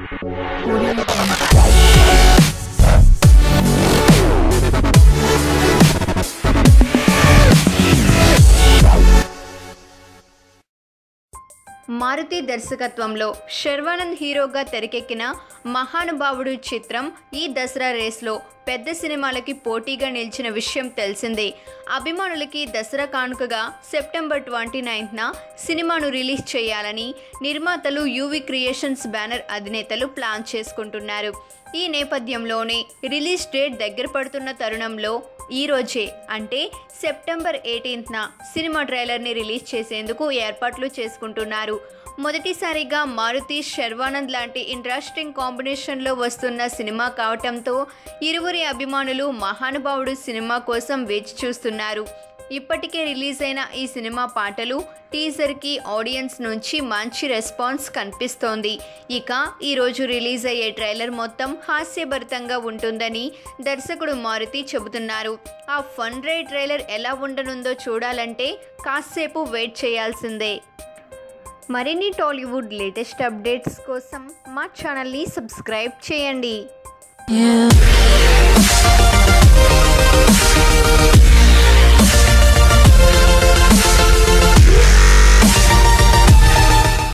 మారుతి దర్శకత్వంలో శర్వానంద్ హీరోగా తెరకెక్కిన మహానుభావుడు చిత్రం ఈ దసరా రేస్లో పెద్ద సినిమాలకి పోటీగా నిలిచిన విషయం తెలిసిందే. అభిమానులకి దసరా కానుకగా సెప్టెంబర్ 29న సినిమాను రిలీజ్ చేయాలని నిర్మాతలు యూవి క్రియేషన్స్ బ్యానర్ అధినేతలు ప్లాన్ చేసుకుంటున్నారు. ఈ నేపథ్యంలోనే రిలీజ్ డేట్ దగ్గర పడుతున్న తరుణంలో ఈరోజే అంటే సెప్టెంబర్ 18న సినిమా ట్రైలర్ని రిలీజ్ చేసేందుకు ఏర్పాట్లు చేసుకుంటున్నారు. మొదటిసారిగా మారుతి శర్వానంద్ లాంటి ఇంట్రెస్టింగ్ కాంబినేషన్లో వస్తున్న సినిమా కావటంతో ఇరువురి అభిమానులు మహానుభావుడు సినిమా కోసం వేచి చూస్తున్నారు. ఇప్పటికే రిలీజ్ అయిన ఈ సినిమా పాటలు టీజర్కి ఆడియన్స్ నుంచి మంచి రెస్పాన్స్ కనిపిస్తోంది. ఇక ఈరోజు రిలీజ్ అయ్యే ట్రైలర్ మొత్తం హాస్యభరితంగా ఉంటుందని దర్శకుడు మారుతి చెబుతున్నారు. ఆ ఫన్ రైడ్ ట్రైలర్ ఎలా ఉండనుందో చూడాలంటే కాసేపు వెయిట్ చేయాల్సిందే. మరిన్ని టాలీవుడ్ లేటెస్ట్ అప్డేట్స్ కోసం మా ఛానల్ని సబ్స్క్రైబ్ చేయండి.